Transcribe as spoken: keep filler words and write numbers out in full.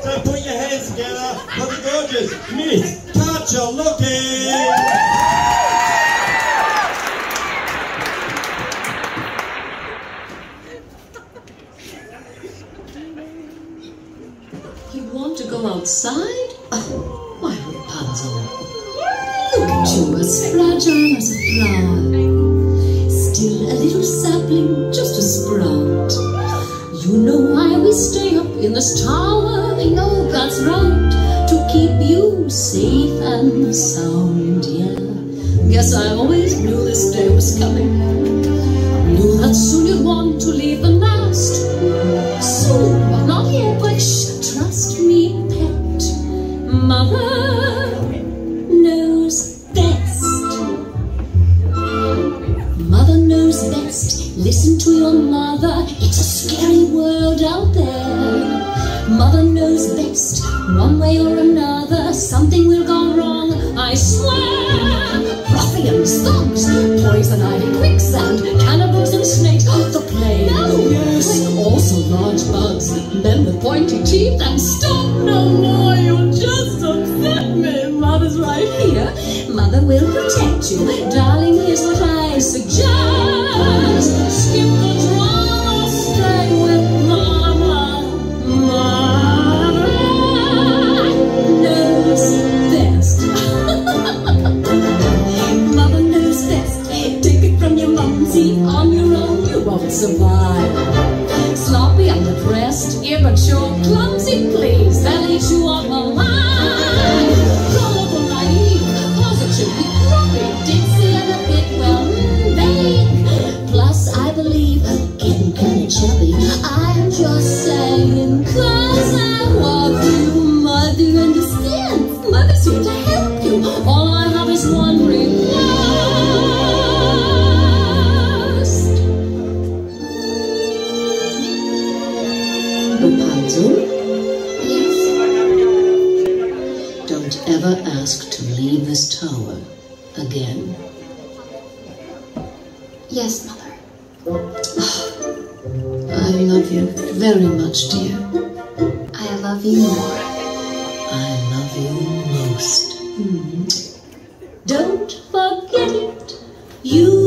So put your hands together for the gorgeous Miss Katya looking. You want to go outside? Oh, why, Rapunzel? Look at you, as fragile as a flower. Still a little sapling, just a sprout. You know why we stay up in this tower? I know that's right, to keep you safe and sound, yeah. Guess I always knew this day was coming. Knew that soon you'd want to leave the nest. Soon, but not yet, but shh, trust me, pet. Mother knows best. Mother knows best. Listen to your mother. It's a scary world out there. Mother knows best. One way or another, something will go wrong, I swear. Ruffians, thugs, poison ivy, quicksand, cannibals and snakes. The plague, yes, also large bugs, men with pointy teeth and stop. No more, you just upset me. Mother's right here. Mother will protect you. Darling, here's what I suggest. Skip the drama, stay with Mama. Mama knows best. Mother knows best. Take it from your mumsy. On your own, you won't survive. Sloppy, underdressed, immature, clumsy, please. They'll eat you up alive. Gullible, naive, positively grumpy, ditzy, and a bit, well, vague. Plus, I believe, getting kind of chubby. I'm just saying, cause I love you. Mother understands. Mother's here to help you. All I have is one request. Rapunzel? Yes? Don't ever ask to leave this tower again. Yes, Mother. I love you very much, dear. I love you more. I love you most. Mm. Don't forget it. You